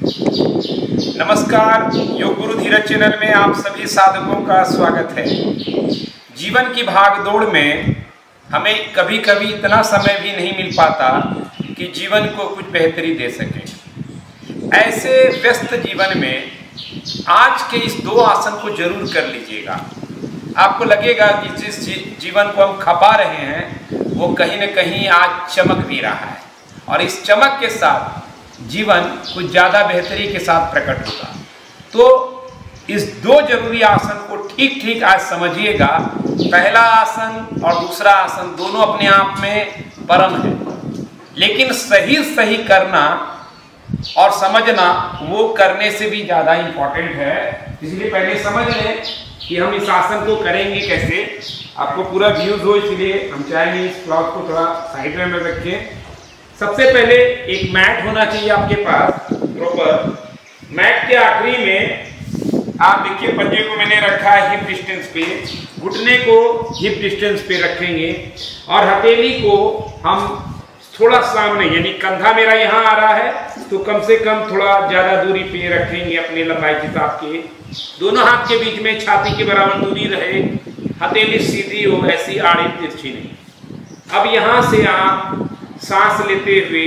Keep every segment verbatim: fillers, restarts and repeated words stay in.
नमस्कार, योग गुरु धीरज चैनल में आप सभी साधकों का स्वागत है। जीवन की भाग दौड़ में हमें कभी कभी इतना समय भी नहीं मिल पाता कि जीवन को कुछ बेहतरी दे सके। ऐसे व्यस्त जीवन में आज के इस दो आसन को जरूर कर लीजिएगा। आपको लगेगा कि जिस जीवन को हम खपा रहे हैं वो कहीं न कहीं आज चमक भी रहा है, और इस चमक के साथ जीवन कुछ ज़्यादा बेहतरी के साथ प्रकट होगा। तो इस दो जरूरी आसन को ठीक ठीक आज समझिएगा। पहला आसन और दूसरा आसन दोनों अपने आप में परम है, लेकिन सही सही करना और समझना वो करने से भी ज़्यादा इम्पोर्टेंट है। इसलिए पहले समझ लें कि हम इस आसन को करेंगे कैसे। आपको पूरा व्यूज हो, इसलिए हम चाहेंगे इस क्लॉथ को थोड़ा साइड में रखें। सबसे पहले एक मैट होना चाहिए आपके पास प्रॉपर। मैट के आखिरी में आप देखिए पंजे को मैंने रखा है हिप डिस्टेंस पे, घुटने को हिप डिस्टेंस पे रखेंगे और हथेली को हम थोड़ा सामने, यानी कंधा मेरा यहाँ आ रहा है तो कम से कम थोड़ा ज्यादा दूरी पे रखेंगे अपने लंबाई के हिसाब के। दोनों हाथ के बीच में छाती के बराबर दूरी रहे, हथेली सीधी हो, ऐसी आड़ी तिरछी नहीं। अब यहाँ से आप सांस लेते हुए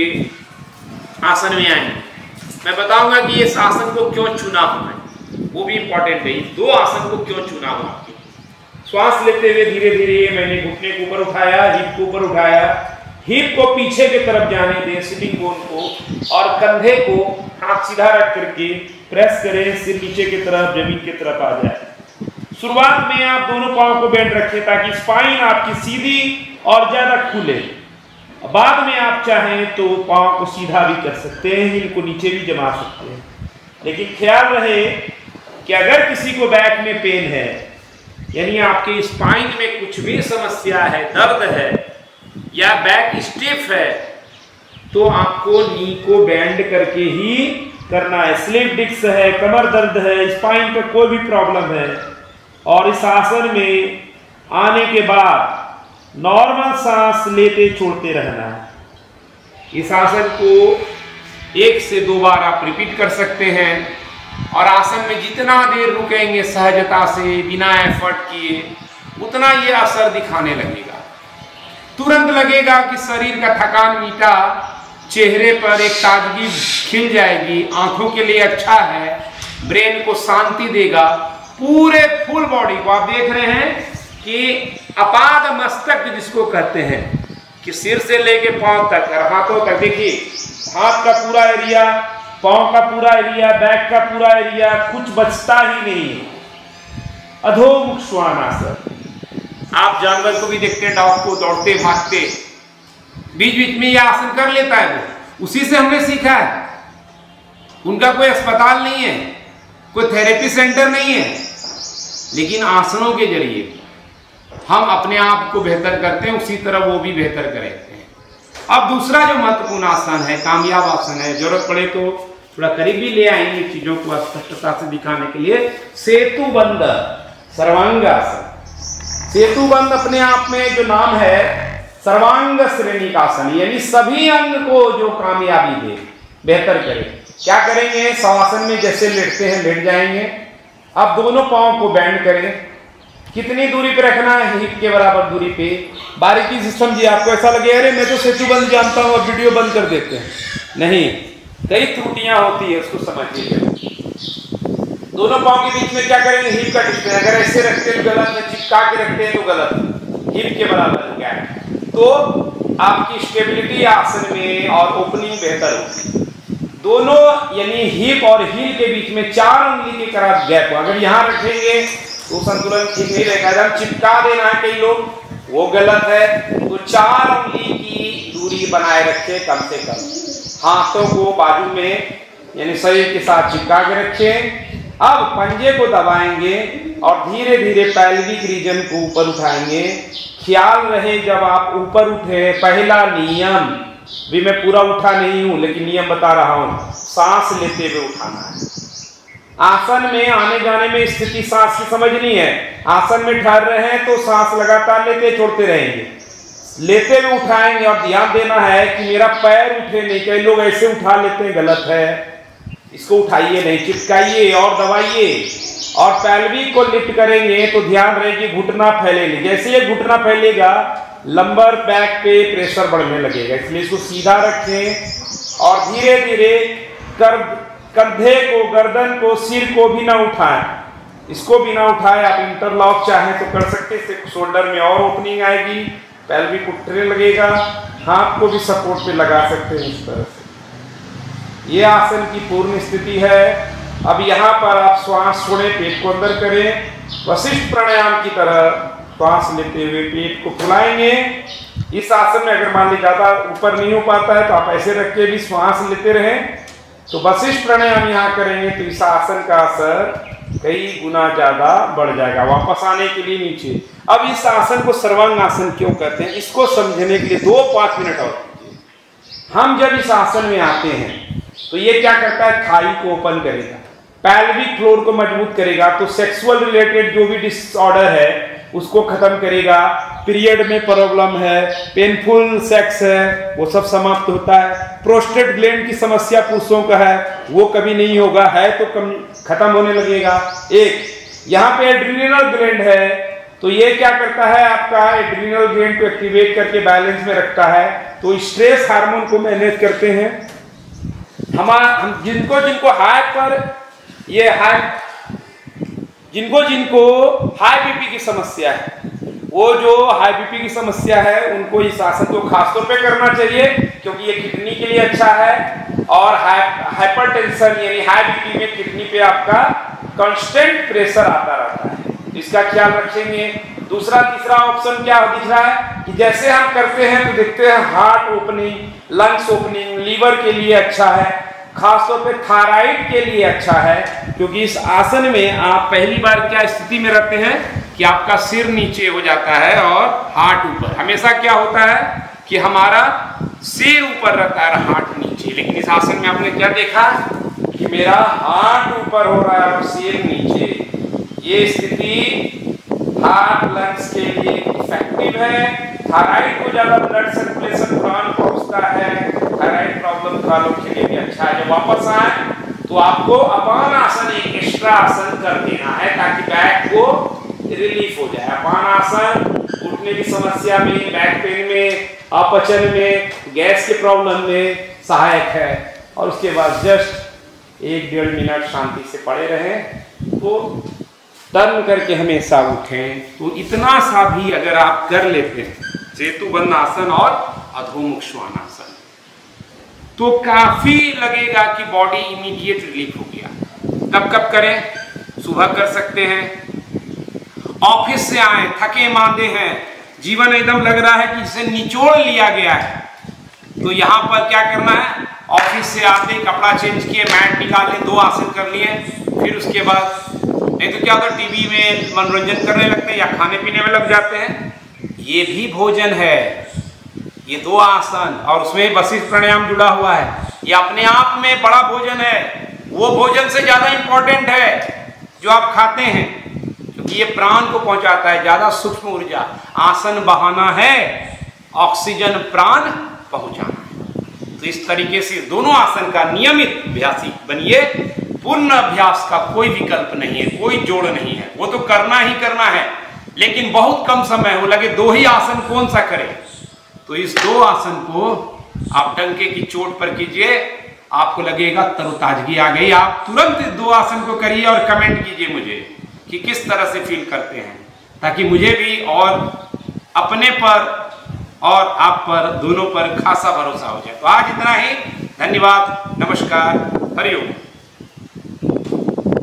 आसन में आएंगे। मैं बताऊंगा कि इस आसन को क्यों चुना हमने, वो भी इंपॉर्टेंट है। दो आसन को क्यों चुना हुआ आपके। श्वास लेते हुए धीरे धीरे मैंने घुटने को ऊपर उठाया, हिप को ऊपर उठाया, हिप को पीछे की तरफ जाने दें, सिटिंग बोन को, और कंधे को हाथ सीधा रख करके प्रेस करें, सिर नीचे की तरफ जमीन की तरफ आ जाए। शुरुआत में आप दोनों पांव को बेंड रखें ताकि स्पाइन आपकी सीधी और ज्यादा खुले। बाद में आप चाहें तो पांव को सीधा भी कर सकते हैं, हिल को नीचे भी जमा सकते हैं। लेकिन ख्याल रहे कि अगर किसी को बैक में पेन है, यानी आपके स्पाइन में कुछ भी समस्या है, दर्द है या बैक स्टिफ है, तो आपको नी को बेंड करके ही करना है। स्लिप डिस्क है, कमर दर्द है, स्पाइन का कोई भी प्रॉब्लम है, और इस आसन में आने के बाद नॉर्मल सांस लेते छोड़ते रहना है। इस आसन को एक से दो बार आप रिपीट कर सकते हैं, और आसन में जितना देर रुकेंगे सहजता से बिना एफर्ट किए, उतना ये असर दिखाने लगेगा। तुरंत लगेगा कि शरीर का थकान मिटा, चेहरे पर एक ताजगी खिल जाएगी, आंखों के लिए अच्छा है, ब्रेन को शांति देगा। पूरे फुल बॉडी को आप देख रहे हैं कि अपाद मस्तक जिसको कहते हैं, कि सिर से लेके पांव तक और हाथों तक, देखिए हाथ का पूरा एरिया, पांव का पूरा एरिया, बैक का पूरा एरिया, कुछ बचता ही नहीं है। अधोमुख श्वानासन। आप जानवर को भी देखते हैं, डॉग को दौड़ते भागते, बीच बीच में यह आसन कर लेता है, वो उसी से हमने सीखा है। उनका कोई अस्पताल नहीं है, कोई थेरेपी सेंटर नहीं है, लेकिन आसनों के जरिए हम अपने आप को बेहतर करते हैं, उसी तरह वो भी बेहतर करते हैं। अब दूसरा जो महत्वपूर्ण आसन है, कामयाब आसन है, जरूरत पड़े तो थोड़ा करीब भी ले आएंगे चीजों को स्पष्टता से दिखाने के लिए, सेतु बंद सर्वांगासन। सेतु बंद अपने आप में जो नाम है, सर्वांग श्रेणी का आसन, यानी सभी अंग को जो कामयाबी दे, बेहतर करे। क्या करेंगे, शवासन में जैसे लेटते हैं लेट जाएंगे। अब दोनों पांव को बेंड करें। कितनी दूरी पे रखना है, हिप के बराबर दूरी पे। बारीकी से समझिए, आपको ऐसा लगे अरे मैं तो सेतु बंद जानता हूँ और वीडियो बंद कर देते हैं, नहीं, कई त्रुटियां होती है, उसको समझिए। दोनों पांव के बीच में क्या करेंगे, हिप का डिस्टेंस, अगर ऐसे रखते हैं गलत है, चिपका के रखते हैं तो गलत, हिप के बराबर क्या है, तो आपकी स्टेबिलिटी आसन में और ओपनिंग बेहतर होगी। दोनों यानी हिप और हील के बीच में चार उंगली के करीब गैप, अगर यहाँ रखेंगे तो संतुलन ठीक नहीं रहेगा। एकदम चिपका देना है कई लोग, वो गलत है। तो चार उंगली की दूरी बनाए रखें कम से कम। हाथों को बाजू में यानी शरीर के साथ चिपका के रखें। अब पंजे को दबाएंगे और धीरे धीरे पैल्विक रीजन को ऊपर उठाएंगे। ख्याल रहे जब आप ऊपर उठे, पहला नियम भी, मैं पूरा उठा नहीं हूं लेकिन नियम बता रहा हूं, सांस लेते हुए उठाना है। आसन में आने जाने में स्थिति सांस की समझनी है। आसन में ठहर रहे हैं तो सांस लगातार लेते छोड़ते रहेंगे, लेते हुए उठाएंगे, और ध्यान देना है कि मेरा पैर उठे नहीं। कई लोग ऐसे उठा लेते हैं, गलत है। इसको उठाइए नहीं, चिपकाइए और दबाइए। और पैल्विक को लिफ्ट करेंगे तो ध्यान रहे कि घुटना फैलेगी। जैसे ये घुटना फैलेगा लंबर बैक पे प्रेशर बढ़ने लगेगा, इसलिए इसको सीधा रखें और धीरे धीरे कर कंधे को, गर्दन को, सिर को भी ना उठाएं। इसको भी ना उठाएं। आप इंटरलॉक चाहें तो कर सकते हैं, इससे शोल्डर में और ओपनिंग आएगी, पैल्विक उठने लगेगा। हाथ को भी सपोर्ट पे लगा सकते हैं इस तरह से। ये आसन की पूर्ण स्थिति है। अब यहाँ पर आप श्वास छोड़े, पेट को अंदर करें, वशिष्ठ प्राणायाम की तरह श्वास लेते हुए पेट को फुलाएंगे। इस आसन में अगर मान लीजिए ज्यादा ऊपर नहीं हो पाता है तो आप ऐसे रख के भी श्वास लेते रहें। तो वशिष्ठ प्राणायाम यहाँ करेंगे तो इस आसन का असर कई गुना ज्यादा बढ़ जाएगा वापस आने के लिए नीचे। अब इस आसन को सर्वांग आसन क्यों कहते हैं, इसको समझने के लिए दो पांच मिनट और कीजिए। हम जब इस आसन में आते हैं तो ये क्या करता है, थाई को ओपन करेगा, पैल्विक फ्लोर को मजबूत करेगा, तो सेक्सुअल रिलेटेड जो भी डिसऑर्डर है उसको खत्म करेगा। पीरियड में प्रॉब्लम है, पेनफुल सेक्स है, वो सब समाप्त होता है। प्रोस्टेट ग्लैंड की समस्या पुरुषों का है, वो कभी नहीं होगा, है तो कम खत्म होने लगेगा। एक यहाँ पे एड्रिनल ग्लैंड है, तो ये क्या करता है, आपका एड्रिनल ग्लैंड को एक्टिवेट करके बैलेंस में रखता है, तो स्ट्रेस हार्मोन को मैनेज करते हैं। हमारा हम जिनको जिनको हाई पर ये हाई जिनको जिनको हाई बीपी की समस्या है, वो जो हाई बीपी की समस्या है उनको इस आसन को खासतौर पे करना चाहिए, क्योंकि ये किडनी के लिए अच्छा है। और हाइपरटेंशन यानी हाई बीपी में किडनी पे आपका कांस्टेंट प्रेशर आता रहता है, इसका ख्याल रखेंगे। दूसरा तीसरा ऑप्शन क्या दिख रहा है कि जैसे हम करते हैं तो देखते हैं heart opening, lungs opening, liver के लिए अच्छा है, खासतौर पे थायराइड के लिए अच्छा है, क्योंकि इस आसन में आप पहली बार क्या स्थिति में रहते हैं कि आपका सिर नीचे हो जाता है और हार्ट ऊपर। हमेशा क्या होता है कि हमारा सिर ऊपर रहता है, हार्ट नीचे। लेकिन इस आसन में आपने क्या देखा कि मेरा हार्ट ऊपर हो रहा है और सिर नीचे। ये स्थिति हार्ट लंग्स के लिए इफेक्टिव है। थायराइड को ज्यादा ब्लड सर्कुलेशन प्राण पहुंचता है, थायराइड प्रॉब्लम वालों के लिए भी अच्छा है। जब वापस आए तो आपको अपान आसन एक एक्स्ट्रा आसन कर देना है ताकि बैक को रिलीफ हो जाए। अपान आसन घुटने की समस्या में, बैक पेन में, अपचन में, गैस के प्रॉब्लम में सहायक है। और उसके बाद जस्ट एक डेढ़ मिनट शांति से पड़े रहें, तो टर्न करके हमेशा उठें। तो इतना सा भी अगर आप कर लेते हैं, सेतुबंध आसन और अधोमुख श्वानासन, तो काफी लगेगा कि बॉडी इमीडिएट रिलीफ हो गया। कब कब करें, सुबह कर सकते हैं, ऑफिस से आए थके मांदे हैं, जीवन एकदम लग रहा है कि इसे निचोड़ लिया गया है, तो यहाँ पर क्या करना है, ऑफिस से आते कपड़ा चेंज किए, मैट निकाले, दो आसन कर लिए, फिर उसके बाद नहीं तो क्या होता है टीवी में मनोरंजन करने लगते हैं या खाने पीने में लग जाते हैं। ये भी भोजन है, ये दो आसन, और उसमें वशिष्ठ प्राणायाम जुड़ा हुआ है। ये अपने आप में बड़ा भोजन है, वो भोजन से ज्यादा इंपॉर्टेंट है जो आप खाते हैं, क्योंकि ये प्राण को पहुंचाता है, ज्यादा सूक्ष्म ऊर्जा। आसन बहाना है, ऑक्सीजन प्राण पहुंचाना है। तो इस तरीके से दोनों आसन का नियमित अभ्यासी बनिए। पूर्ण अभ्यास का कोई विकल्प नहीं है, कोई जोड़ नहीं है, वो तो करना ही करना है, लेकिन बहुत कम समय हो लगे दो ही आसन कौन सा करें, तो इस दो आसन को आप डंके की चोट पर कीजिए, आपको लगेगा तरोताजगी आ गई। आप तुरंत दो आसन को करिए और कमेंट कीजिए मुझे कि किस तरह से फील करते हैं, ताकि मुझे भी और अपने पर और आप पर दोनों पर खासा भरोसा हो जाए। तो आज इतना ही, धन्यवाद, नमस्कार, हरिओम।